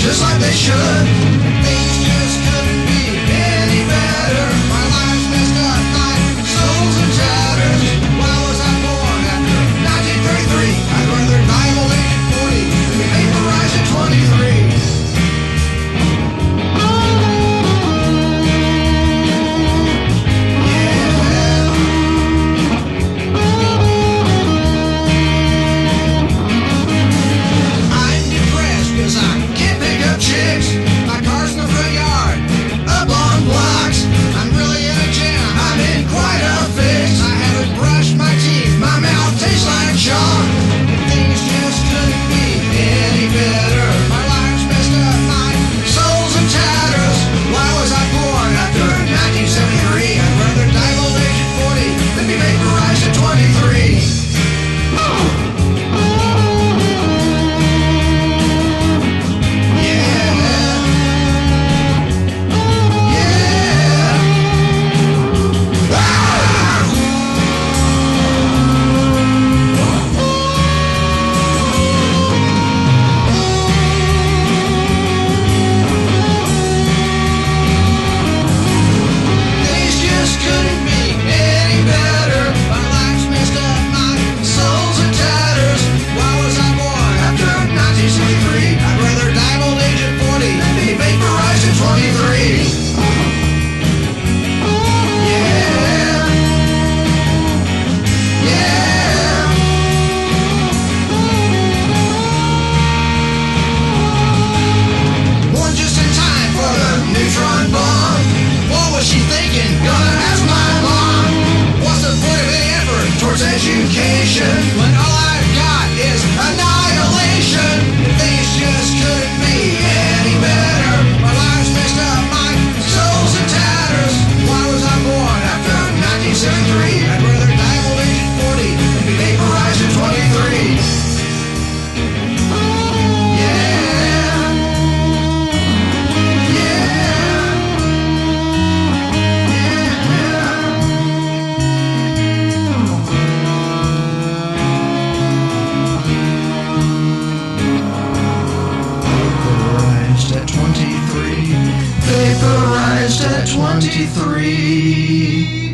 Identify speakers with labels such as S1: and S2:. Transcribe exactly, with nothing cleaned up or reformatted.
S1: just like they should. Things just couldn't be any better. My life's messed up, my soul's in tatters. Why was I born after nineteen thirty-three? I'd rather die old age at forty than be vaporized at twenty-three. My car's in the front yard, up on blocks. I'm really in a jam, I'm in quite a fix. I haven't brushed my teeth, my mouth tastes like chalk. Things just couldn't be any better. My life's messed up, my soul's in tatters. Why was I born after nineteen seventy-three? I'd rather die of old age at forty than be vaporized at twenty-three. Education, when all I've got is annihilation. Things just couldn't be any better. My life's messed up, my soul's in tatters. Why was I born after nineteen seventy-three? I'd rather die old age at forty than be vaporized at twenty-three. Vaporized at twenty-three.